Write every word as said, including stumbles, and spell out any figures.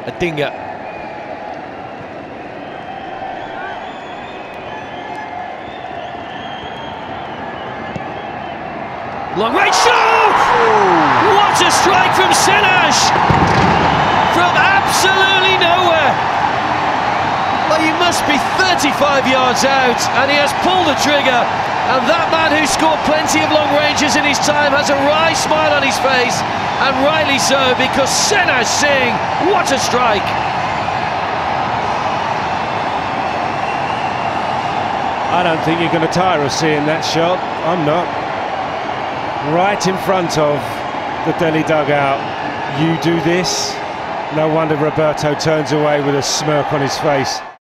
a dinger. Long range shot! Oh. What a strike from Sehnaj! From absolutely nowhere. Well, you must be thirty-five yards out, and he has pulled the trigger. And that man who scored plenty of long ranges in his time has a wry smile on his face, and rightly so, because Sehnaj Singh, what a strike! I don't think you're going to tire of seeing that shot. I'm not. Right in front of the Delhi dugout. You do this. No wonder Roberto turns away with a smirk on his face.